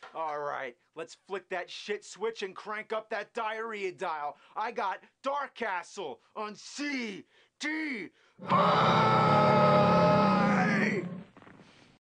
All right, let's flick that shit switch and crank up that diarrhea dial. I got Dark Castle on CDI.